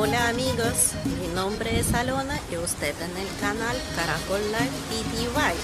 Hola amigos, mi nombre es Alona y usted en el canal Caracol Life PTY.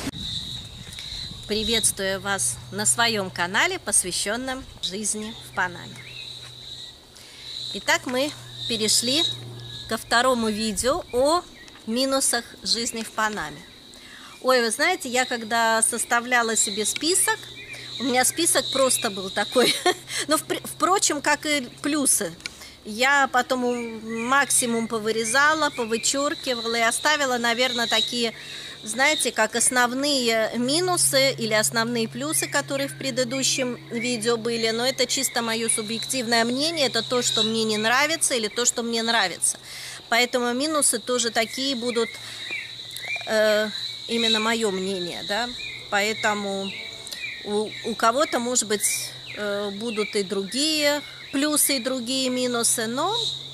Приветствую вас на своем канале, посвященном жизни в Панаме. Итак, мы перешли ко второму видео о минусах жизни в Панаме. Ой, вы знаете, я когда составляла себе список, у меня список просто был такой, но впрочем, как и плюсы. Я потом максимум повырезала, повычеркивала и оставила, наверное, такие, знаете, как основные минусы или основные плюсы, которые в предыдущем видео были. Но это чисто мое субъективное мнение, это то, что мне не нравится или то, что мне нравится. Поэтому минусы тоже такие будут, именно мое мнение, да. Поэтому у кого-то, может быть, будут и другие плюсы и другие минусы, но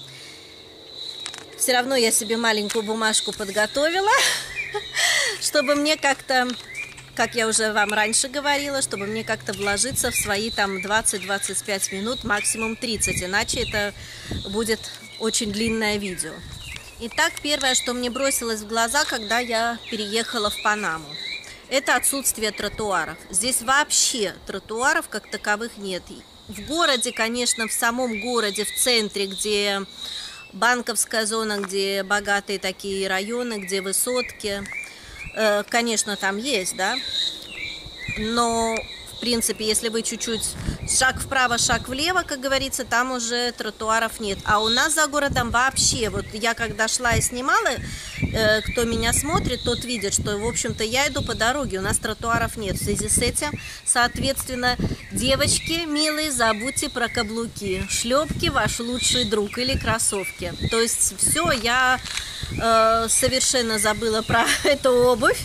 все равно я себе маленькую бумажку подготовила, чтобы мне как-то, как я уже вам раньше говорила, чтобы мне как-то вложиться в свои там 20-25 минут, максимум 30, иначе это будет очень длинное видео. Итак, первое, что мне бросилось в глаза, когда я переехала в Панаму, это отсутствие тротуаров. Здесь вообще тротуаров как таковых нет. В городе, конечно, в самом городе, в центре, где банковская зона, где богатые такие районы, где высотки, конечно, там есть, да, но, в принципе, если вы чуть-чуть шаг вправо, шаг влево, как говорится, там уже тротуаров нет. А у нас за городом вообще, вот я когда шла и снимала, кто меня смотрит, тот видит, что, в общем-то, я иду по дороге, у нас тротуаров нет. В связи с этим, соответственно, девочки, милые, забудьте про каблуки. Шлепки ваш лучший друг или кроссовки. То есть все, я совершенно забыла про эту обувь,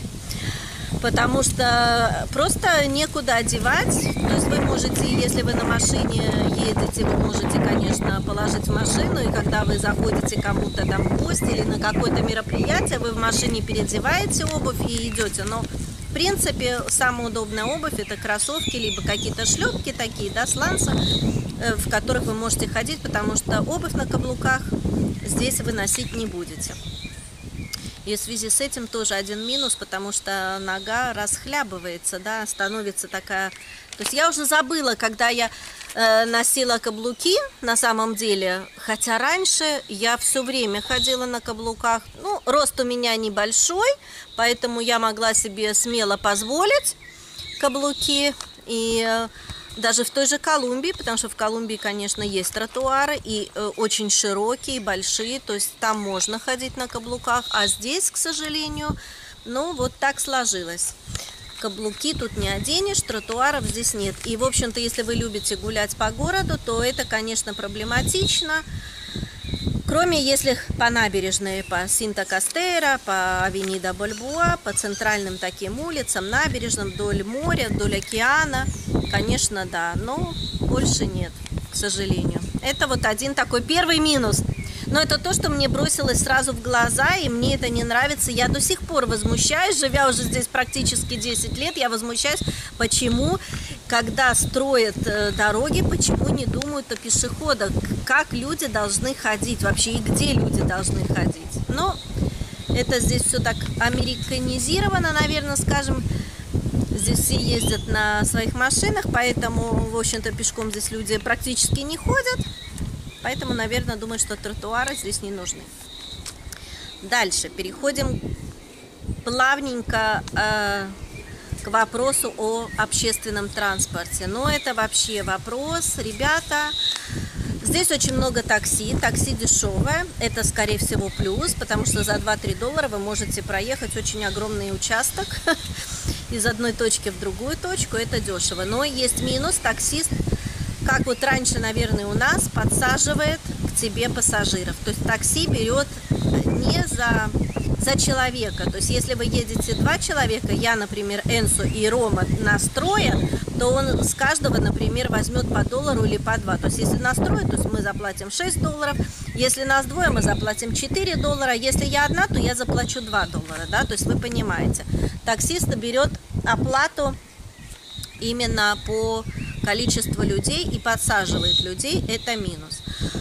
потому что просто некуда одевать. То есть вы можете, если вы на машине едете, вы можете, конечно, положить в машину, и когда вы заходите кому-то там в гости или на какое-то мероприятие, вы в машине переодеваете обувь и идете. Но, в принципе, самая удобная обувь — это кроссовки, либо какие-то шлепки такие, да, сланцы, в которых вы можете ходить, потому что обувь на каблуках здесь вы носить не будете. И в связи с этим тоже один минус, потому что нога расхлябывается, да, становится такая... То есть я уже забыла, когда я носила каблуки, на самом деле, хотя раньше я все время ходила на каблуках. Ну, рост у меня небольшой, поэтому я могла себе смело позволить каблуки. И даже в той же Колумбии, потому что в Колумбии, конечно, есть тротуары, и очень широкие, большие, то есть там можно ходить на каблуках, а здесь, к сожалению, ну, вот так сложилось. Каблуки тут не оденешь, тротуаров здесь нет. И, в общем-то, если вы любите гулять по городу, то это, конечно, проблематично. Кроме если по набережной, по Синта-Кастера, по Авенида Бальбоа, по центральным таким улицам, набережным, вдоль моря, вдоль океана, конечно, да, но больше нет, к сожалению. Это вот один такой первый минус. Но это то, что мне бросилось сразу в глаза, и мне это не нравится. Я до сих пор возмущаюсь, живя уже здесь практически 10 лет, я возмущаюсь, почему, когда строят дороги, почему не думают о пешеходах, как люди должны ходить вообще и где люди должны ходить. Но это здесь все так американизировано, наверное, скажем. Здесь все ездят на своих машинах, поэтому, в общем-то, пешком здесь люди практически не ходят. Поэтому, наверное, думаю, что тротуары здесь не нужны. Дальше переходим плавненько к вопросу о общественном транспорте. Но это вообще вопрос, ребята. Здесь очень много такси, такси дешевое, это, скорее всего, плюс, потому что за 2-3 доллара вы можете проехать очень огромный участок из одной точки в другую точку, это дешево. Но есть минус, таксист, как вот раньше, наверное, у нас, подсаживает к тебе пассажиров. То есть такси берет не за человека. То есть если вы едете 2 человека, я, например, Энсо и Рома настроен, то он с каждого, например, возьмет по $1 или по 2. То есть если нас 3, то есть мы заплатим 6 долларов. Если нас 2, мы заплатим 4 доллара. Если я одна, то я заплачу 2 доллара. Да? То есть вы понимаете, таксист берет оплату именно по количеству людей и подсаживает людей, это минус.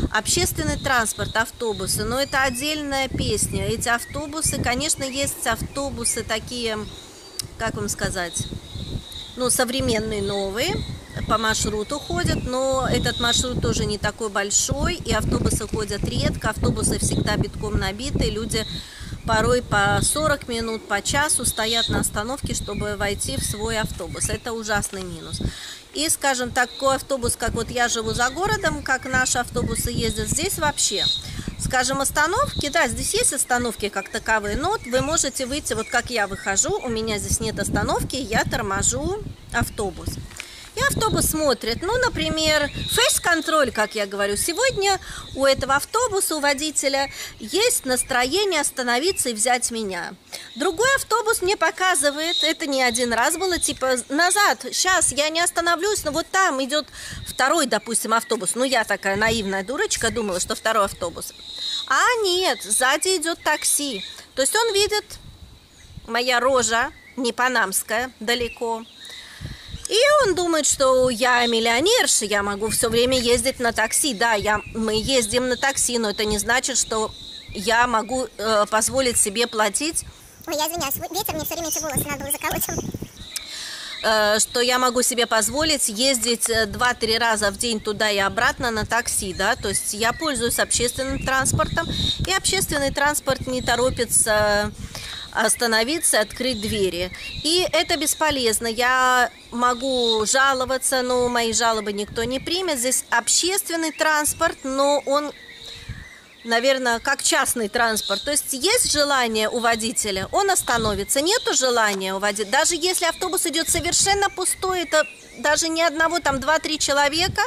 Общественный транспорт, автобусы, но это отдельная песня. Эти автобусы, конечно, есть автобусы такие, как вам сказать, ну, современные, новые, по маршруту ходят, но этот маршрут тоже не такой большой, и автобусы ходят редко, автобусы всегда битком набиты, люди порой по 40 минут, по часу стоят на остановке, чтобы войти в свой автобус. Это ужасный минус. И, скажем, такой автобус, как вот я живу за городом, как наши автобусы ездят, здесь вообще, скажем, остановки, да, здесь есть остановки как таковые, но вот вы можете выйти, вот как я выхожу, у меня здесь нет остановки, я торможу автобус. И автобус смотрит, ну, например, фейс-контроль, как я говорю, сегодня у этого автобуса, у водителя есть настроение остановиться и взять меня. Другой автобус мне показывает, это не один раз было, типа, назад, сейчас я не остановлюсь, но вот там идет второй, допустим, автобус. Ну, я такая наивная дурочка, думала, что второй автобус. А нет, сзади идет такси. То есть он видит, моя рожа не панамская, далеко. И он думает, что я миллионерша, я могу все время ездить на такси. Да, мы ездим на такси, но это не значит, что я могу позволить себе платить. Ой, я извиняюсь, ветер, мне все время эти волосы надо было заколоть. Что я могу себе позволить ездить 2-3 раза в день туда и обратно на такси, да, то есть я пользуюсь общественным транспортом, и общественный транспорт не торопится остановиться, открыть двери. И это бесполезно. Я могу жаловаться, но мои жалобы никто не примет. Здесь общественный транспорт, но он, наверное, как частный транспорт. То есть есть желание у водителя, он остановится. Нету желания у водителя. Даже если автобус идет совершенно пустой, это даже ни одного, там 2-3 человека,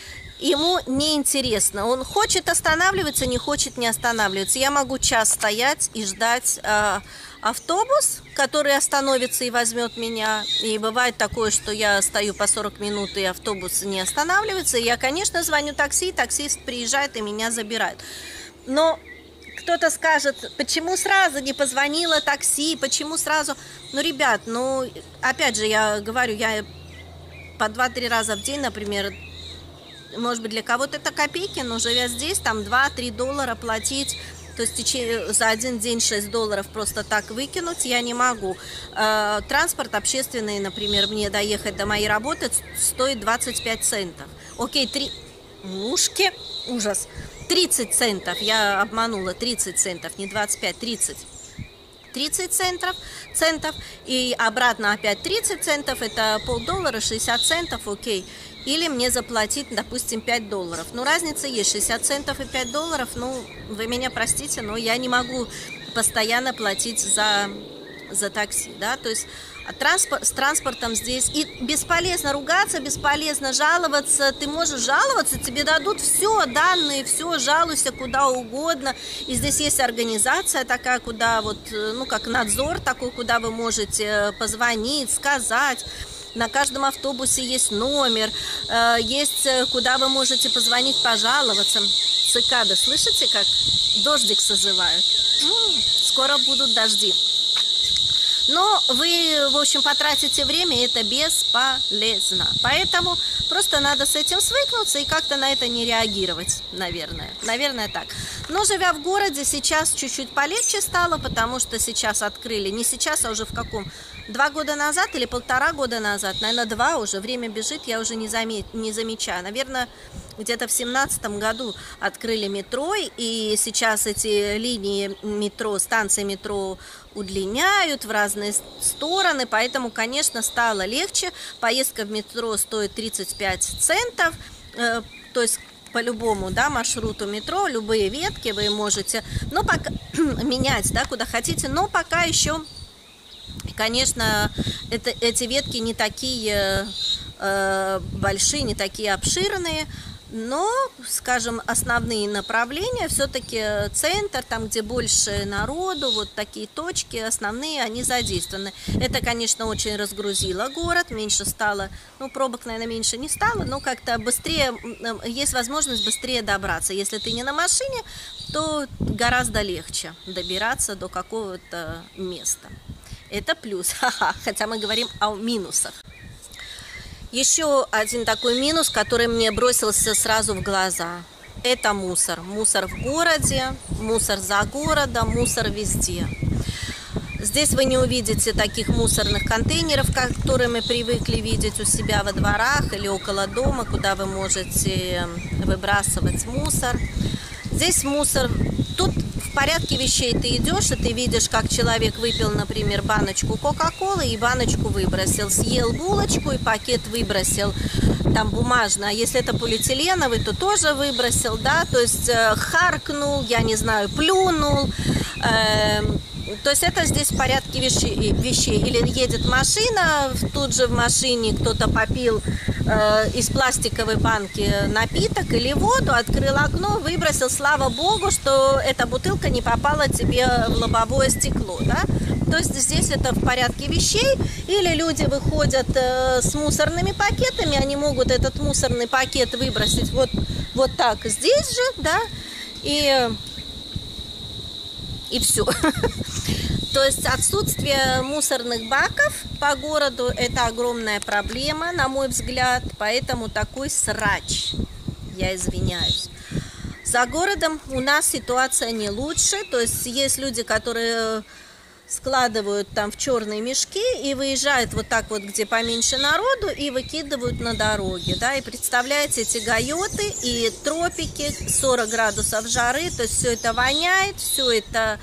ему неинтересно. Он хочет останавливаться, не хочет не останавливаться. Я могу час стоять и ждать автобус, который остановится и возьмет меня. И бывает такое, что я стою по 40 минут, и автобус не останавливается. И я, конечно, звоню такси, таксист приезжает и меня забирает. Но кто-то скажет, почему сразу не позвонила такси, почему сразу... Ну, ребят, ну, опять же, я говорю, я по 2-3 раза в день, например, может быть, для кого-то это копейки, но живя здесь, там 2-3 доллара платить, то есть за один день 6 долларов просто так выкинуть я не могу. Транспорт общественный, например, мне доехать до моей работы стоит 25 центов. Окей, ушки, ужас. 30 центов, я обманула, 30 центов, не 25, 30. 30 центов, и обратно опять 30 центов, это $0,5, 60 центов, окей. Или мне заплатить, допустим, 5 долларов. Ну, разница есть, 60 центов и 5 долларов, ну, вы меня простите, но я не могу постоянно платить за такси, да, то есть с транспортом здесь и бесполезно ругаться, бесполезно жаловаться, ты можешь жаловаться, тебе дадут все, данные, все, жалуйся куда угодно, и здесь есть организация такая, куда вот, ну, как надзор такой, куда вы можете позвонить, сказать. На каждом автобусе есть номер, есть куда вы можете позвонить, пожаловаться. Цикады, слышите, как дождик созывают? Скоро будут дожди. Но вы, в общем, потратите время, и это бесполезно. Поэтому просто надо с этим свыкнуться и как-то на это не реагировать, наверное. Наверное, так. Но живя в городе, сейчас чуть-чуть полегче стало, потому что сейчас открыли, не сейчас, а уже в каком... 2 года назад или 1,5 года назад, наверное, 2 уже, время бежит, я уже не замечаю. Наверное, где-то в 2017 году открыли метро, и сейчас эти линии метро, станции метро удлиняют в разные стороны, поэтому, конечно, стало легче. Поездка в метро стоит 35 центов, то есть по любому, да, маршруту метро, любые ветки вы можете, но пока менять, да, куда хотите, но пока еще... Конечно, эти ветки не такие большие, не такие обширные, но, скажем, основные направления, все-таки центр, там, где больше народу, вот такие точки основные, они задействованы. Это, конечно, очень разгрузило город, меньше стало, ну, пробок, наверное, меньше не стало, но как-то быстрее, есть возможность быстрее добраться. Если ты не на машине, то гораздо легче добираться до какого-то места. Это плюс, хотя мы говорим о минусах. Еще один такой минус, который мне бросился сразу в глаза. это мусор. Мусор в городе, мусор за городом, мусор везде. Здесь вы не увидите таких мусорных контейнеров, которые мы привыкли видеть у себя во дворах или около дома, куда вы можете выбрасывать мусор. Здесь мусор, тут в порядке вещей ты идешь, и ты видишь, как человек выпил, например, баночку Кока-Колы и баночку выбросил, съел булочку и пакет выбросил, там бумажный, а если это полиэтиленовый, то тоже выбросил, да, то есть харкнул, я не знаю, плюнул, то есть это здесь в порядке вещей. Или едет машина, тут же в машине кто-то попил из пластиковой банки напиток или воду, открыл окно, выбросил, слава богу, что эта бутылка не попала тебе в лобовое стекло, да? То есть здесь это в порядке вещей. Или люди выходят с мусорными пакетами, они могут этот мусорный пакет выбросить вот так здесь же, да, и все. То есть отсутствие мусорных баков по городу – это огромная проблема, на мой взгляд, поэтому такой срач, я извиняюсь. За городом у нас ситуация не лучше, то есть есть люди, которые складывают там в черные мешки и выезжают вот так вот, где поменьше народу, и выкидывают на дороге, да, и представляете, эти гайоты и тропики, 40 градусов жары, то есть все это воняет, все это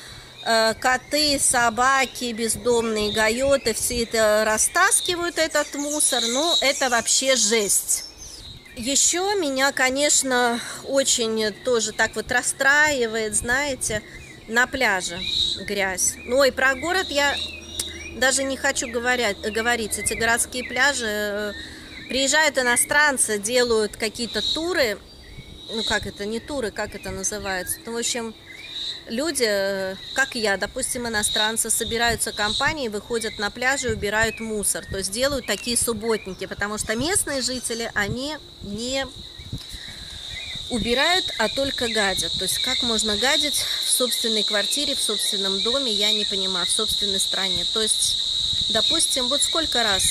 коты, собаки, бездомные гайоты, все это растаскивают этот мусор, ну, это вообще жесть. Еще меня, конечно, очень тоже так вот расстраивает, знаете, на пляже грязь. Ну и про город я даже не хочу говорить. Эти городские пляжи, приезжают иностранцы, делают какие-то туры, ну как это, не туры, как это называется, ну в общем, люди, как я, допустим, иностранцы, собираются компанией, выходят на пляжи и убирают мусор, то есть делают такие субботники, потому что местные жители, они не убирают, а только гадят. То есть как можно гадить в собственной квартире, в собственном доме, я не понимаю, в собственной стране. То есть, допустим, вот сколько раз,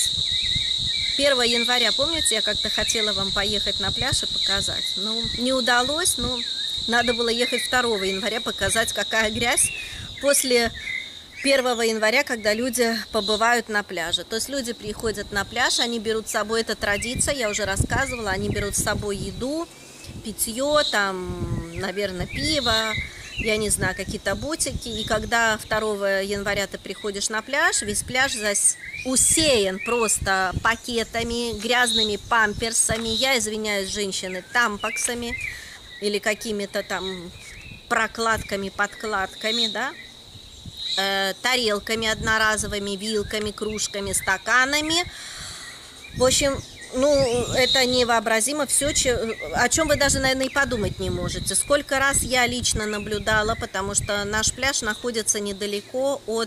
1 января, помните, я как-то хотела вам поехать на пляж и показать, ну, не удалось, но надо было ехать 2 января, показать, какая грязь после 1 января, когда люди побывают на пляже. То есть люди приходят на пляж, они берут с собой, это традиция, я уже рассказывала, они берут с собой еду, питье, там, наверное, пиво, я не знаю, какие-то бутики. И когда 2 января ты приходишь на пляж, весь пляж усеян просто пакетами, грязными памперсами, я извиняюсь, женщины, тампаксами или какими-то там прокладками, подкладками, да, тарелками одноразовыми, вилками, кружками, стаканами. В общем, ну, это невообразимо, все, о чем вы даже, наверное, и подумать не можете. Сколько раз я лично наблюдала, потому что наш пляж находится недалеко от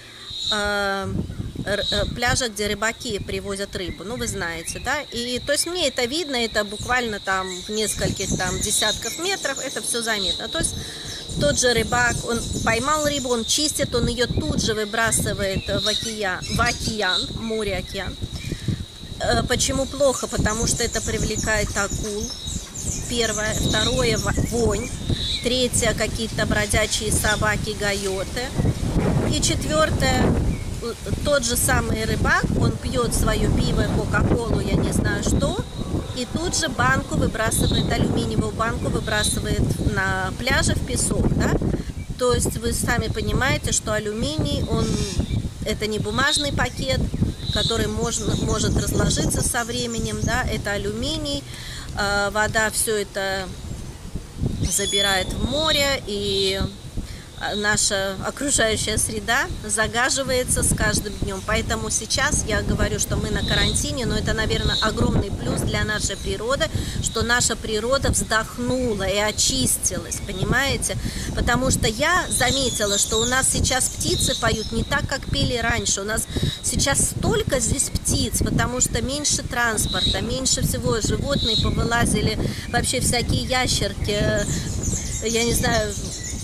пляжа, где рыбаки привозят рыбу, ну, вы знаете, да, и, то есть, мне это видно, это буквально там в нескольких там десятков метров, это все заметно, то есть, тот же рыбак, он поймал рыбу, он чистит, он ее тут же выбрасывает в океан, море-океан. Почему плохо? Потому что это привлекает акул, 1, 2, вонь, 3, какие-то бродячие собаки, гайоты, и 4, тот же самый рыбак, он пьет свое пиво, кока-колу, я не знаю что, и тут же банку выбрасывает, алюминиевую банку выбрасывает на пляже в песок, да? То есть вы сами понимаете, что алюминий, это не бумажный пакет, который может разложиться со временем, да, это алюминий, вода все это забирает в море, и наша окружающая среда загаживается с каждым днем. Поэтому сейчас я говорю, что мы на карантине, но это, наверное, огромный плюс для нашей природы, что наша природа вздохнула и очистилась, понимаете? Потому что я заметила, что у нас сейчас птицы поют не так, как пели раньше. У нас сейчас столько здесь птиц, потому что меньше транспорта, меньше всего, животные повылазили, вообще всякие ящерки, я не знаю,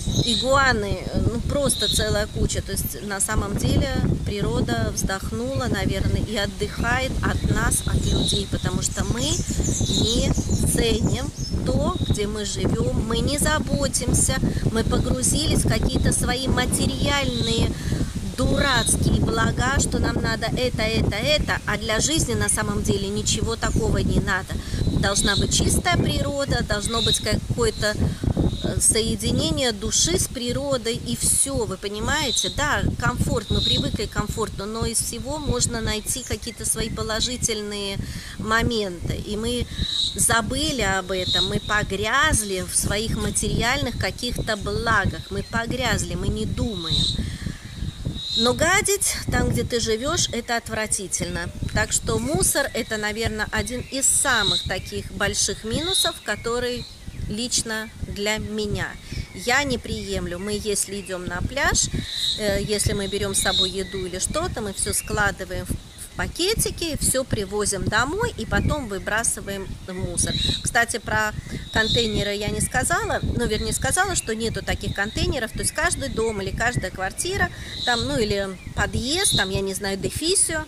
игуаны, ну просто целая куча. То есть на самом деле природа вздохнула, наверное, и отдыхает от нас, от людей, потому что мы не ценим то, где мы живем, мы не заботимся, мы погрузились в какие-то свои материальные дурацкие блага, что нам надо это, а для жизни на самом деле ничего такого не надо. Должна быть чистая природа, должно быть какое-то соединение души с природой, и все, вы понимаете? Да, комфорт, мы привыкли к комфорту, но из всего можно найти какие-то свои положительные моменты, и мы забыли об этом, мы погрязли в своих материальных каких-то благах, мы погрязли, мы не думаем. Но гадить там, где ты живешь, это отвратительно. Так что мусор – это, наверное, один из самых таких больших минусов, который лично для меня. Я не приемлю. Мы, если идем на пляж, если мы берем с собой еду или что-то, мы все складываем в пакетики, все привозим домой и потом выбрасываем в мусор. Кстати, про контейнеры я не сказала, ну, вернее, сказала, что нету таких контейнеров, то есть каждый дом или каждая квартира, там, ну, или подъезд, там, я не знаю, дефисио,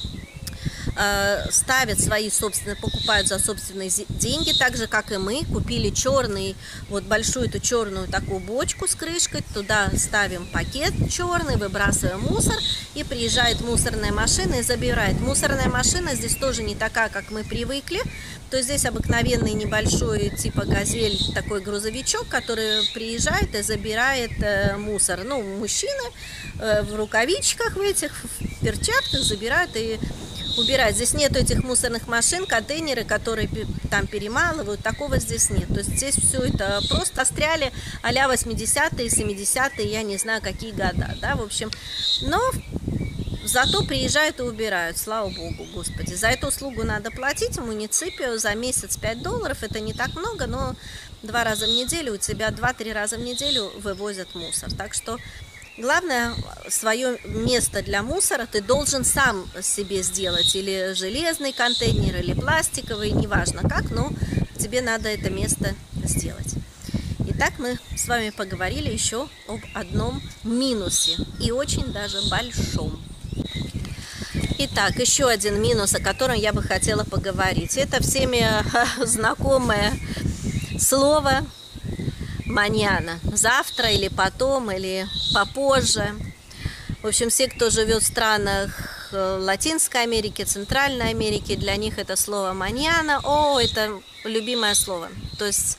ставят свои собственные, покупают за собственные деньги, так же, как и мы, купили черный, вот большую эту черную такую бочку с крышкой, туда ставим пакет черный, выбрасываем мусор, и приезжает мусорная машина и забирает. Мусорная машина здесь тоже не такая, как мы привыкли, то есть здесь обыкновенный небольшой типа газель, такой грузовичок, который приезжает и забирает мусор. Ну, мужчины в рукавичках в этих, в перчатках забирают и убирать. Здесь нет этих мусорных машин, контейнеры, которые там перемалывают, такого здесь нет. То есть здесь все это просто застряли а-ля 80-е, 70-е, я не знаю, какие года, да, в общем. Но зато приезжают и убирают, слава богу, господи. За эту услугу надо платить муниципию за месяц $5, это не так много, но 2 раза в неделю у тебя 2-3 раза в неделю вывозят мусор. Так что главное, свое место для мусора ты должен сам себе сделать, или железный контейнер, или пластиковый, неважно как, но тебе надо это место сделать. Итак, мы с вами поговорили еще об одном минусе, и очень даже большом. Итак, еще один минус, о котором я бы хотела поговорить. Это всеми знакомое слово «маньяна». Завтра или потом, или попозже. В общем, все, кто живет в странах Латинской Америки, Центральной Америки, для них это слово «маньяна». О, это любимое слово. То есть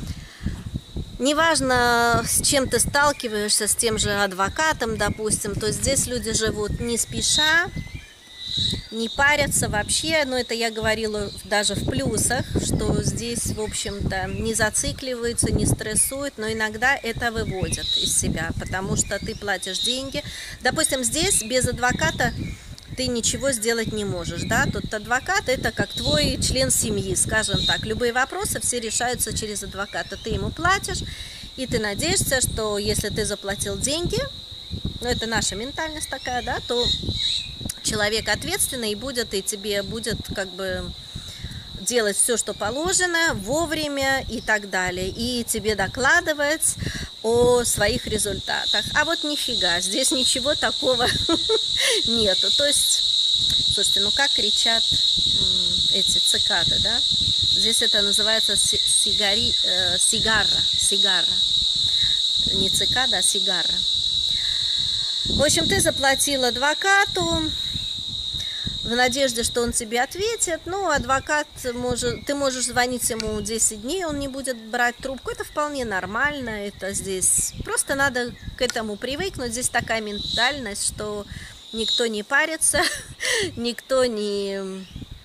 неважно, с чем ты сталкиваешься, с тем же адвокатом, допустим, то здесь люди живут не спеша, не парятся вообще, но это я говорила даже в плюсах, что здесь, в общем-то, не зацикливаются, не стрессуют, но иногда это выводят из себя, потому что ты платишь деньги. Допустим, здесь без адвоката ты ничего сделать не можешь, да, тут адвокат это как твой член семьи, скажем так, любые вопросы все решаются через адвоката, ты ему платишь, и ты надеешься, что если ты заплатил деньги, ну это наша ментальность такая, да, то человек ответственный будет, и тебе будет как бы делать все, что положено, вовремя и так далее, и тебе докладывать о своих результатах. А вот нифига, здесь ничего такого нету. То есть, слушайте, ну как кричат эти цикады, да? Здесь это называется сигарра. Не цикада, а сигарра. В общем, ты заплатил адвокату в надежде, что он тебе ответит. Ну, адвокат ты можешь звонить ему 10 дней, он не будет брать трубку. Это вполне нормально, это здесь просто надо к этому привыкнуть. Здесь такая ментальность, что никто не парится, никто не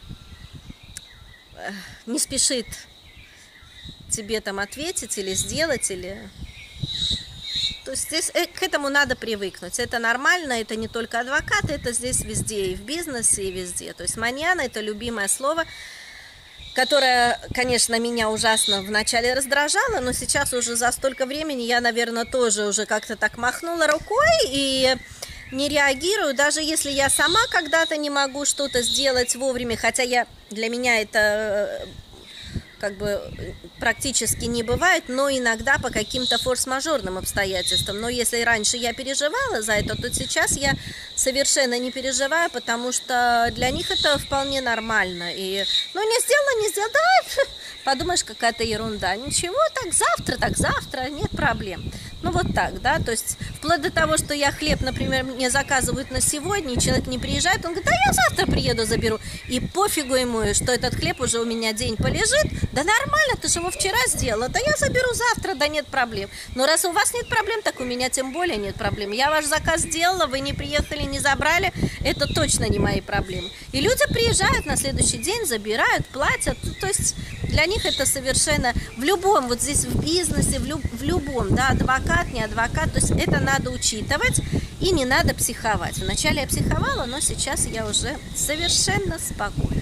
спешит тебе там ответить или сделать, или... То есть здесь к этому надо привыкнуть. Это нормально, это не только адвокаты, это здесь везде, и в бизнесе, и везде. То есть маньяна – это любимое слово, которое, конечно, меня ужасно вначале раздражало, но сейчас уже за столько времени я, наверное, тоже уже как-то так махнула рукой и не реагирую, даже если я сама когда-то не могу что-то сделать вовремя, хотя для меня это как бы практически не бывает, но иногда по каким-то форс-мажорным обстоятельствам. Но если раньше я переживала за это, то сейчас я совершенно не переживаю, потому что для них это вполне нормально. И, ну, не сделала, да, подумаешь, какая-то ерунда. Ничего, так завтра, нет проблем. Ну, вот так, да, то есть вплоть до того, что я хлеб, например, мне заказывают на сегодня, и человек не приезжает, он говорит, да я завтра приеду, заберу. И пофигу ему, что этот хлеб уже у меня день полежит, да нормально, ты же его вчера сделала, да я заберу завтра, да нет проблем. Но раз у вас нет проблем, так у меня тем более нет проблем. Я ваш заказ сделала, вы не приехали, не забрали, это точно не мои проблемы. И люди приезжают на следующий день, забирают, платят, то есть для них это совершенно в любом, вот здесь в бизнесе, в любом, да, адвокат, не адвокат, то есть это надо учитывать и не надо психовать. Вначале я психовала, но сейчас я уже совершенно спокойна.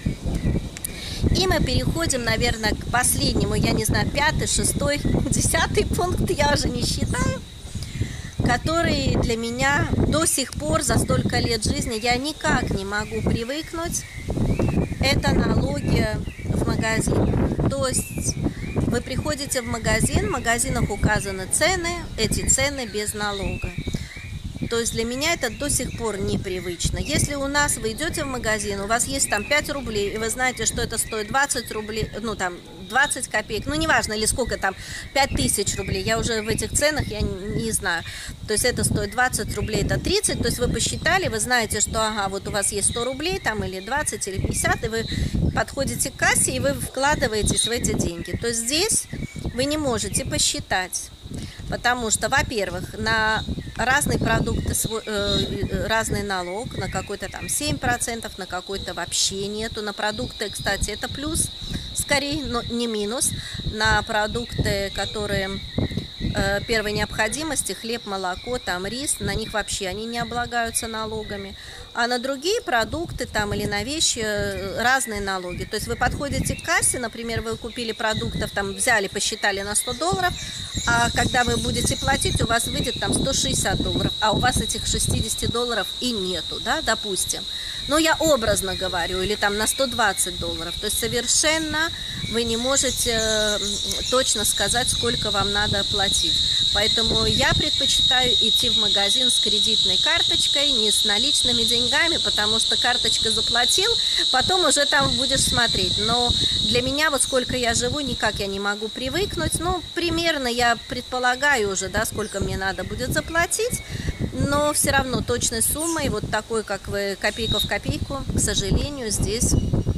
И мы переходим, наверное, к последнему, я не знаю, 5-й, 6-й, 10-й пункт, я уже не считаю, который для меня до сих пор за столько лет жизни я никак не могу привыкнуть. Это налоги в магазинах. То есть вы приходите в магазин, в магазинах указаны цены, эти цены без налога. То есть для меня это до сих пор непривычно. Если у нас вы идете в магазин, у вас есть там 5 рублей, и вы знаете, что это стоит 20 рублей, ну там 20 копеек, ну неважно, или сколько там, 5000 рублей, я уже в этих ценах, я не знаю. То есть это стоит 20 рублей, это 30, то есть вы посчитали, вы знаете, что ага, вот у вас есть 100 рублей, там или 20, или 50, и вы подходите к кассе, и вы вкладываетесь в эти деньги. То есть здесь вы не можете посчитать, потому что, во-первых, на разные продукты разный налог, на какой-то там 7%, на какой-то вообще нету. На продукты, кстати, это плюс, скорее, но не минус. На продукты, которые первой необходимости, хлеб, молоко, там рис, на них вообще они не облагаются налогами. А на другие продукты там или на вещи разные налоги. То есть вы подходите к кассе, например, вы купили продуктов, там взяли, посчитали на $100, а когда вы будете платить, у вас выйдет там $160, а у вас этих $60 и нету, да, допустим. Но я образно говорю, или там на $120. То есть совершенно вы не можете точно сказать, сколько вам надо платить. Поэтому я предпочитаю идти в магазин с кредитной карточкой, не с наличными деньгами, потому что карточка заплатил, потом уже там будешь смотреть. Но для меня, вот сколько я живу, никак я не могу привыкнуть. Ну, примерно я предполагаю уже, да, сколько мне надо будет заплатить, но все равно точной суммой, вот такой, как вы, копейка в копейку, к сожалению, здесь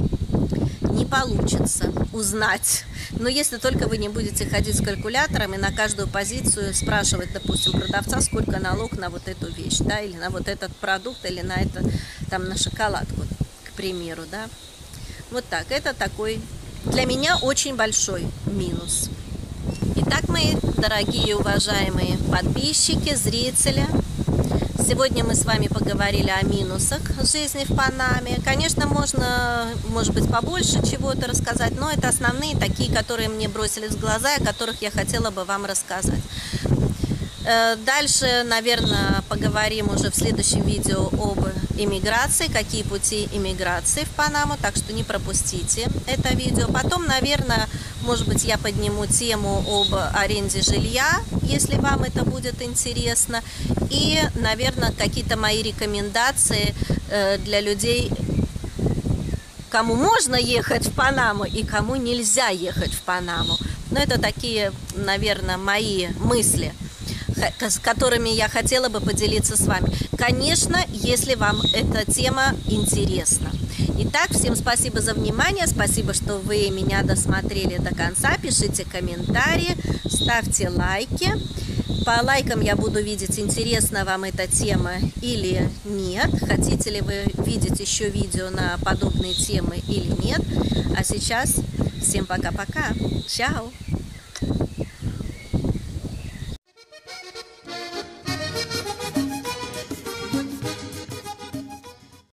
не получится узнать. Но если только вы не будете ходить с калькулятором и на каждую позицию спрашивать, допустим, продавца, сколько налог на вот эту вещь, да, или на вот этот продукт, или на это, там, на шоколадку, к примеру, да. Вот так, это такой, для меня очень большой минус. Итак, мои дорогие уважаемые подписчики, зрители, сегодня мы с вами поговорили о минусах жизни в Панаме. Конечно, можно, может быть, побольше чего-то рассказать, но это основные такие, которые мне бросились в глаза, о которых я хотела бы вам рассказать. Дальше, наверное, поговорим уже в следующем видео об иммиграции, какие пути иммиграции в Панаму, так что не пропустите это видео. Потом, наверное, может быть, я подниму тему об аренде жилья, если вам это будет интересно. И, наверное, какие-то мои рекомендации для людей, кому можно ехать в Панаму и кому нельзя ехать в Панаму. Но это такие, наверное, мои мысли, с которыми я хотела бы поделиться с вами. Конечно, если вам эта тема интересна. Итак, всем спасибо за внимание, спасибо, что вы меня досмотрели до конца. Пишите комментарии, ставьте лайки. По лайкам я буду видеть, интересна вам эта тема или нет. Хотите ли вы видеть еще видео на подобные темы или нет. А сейчас всем пока-пока. Чао!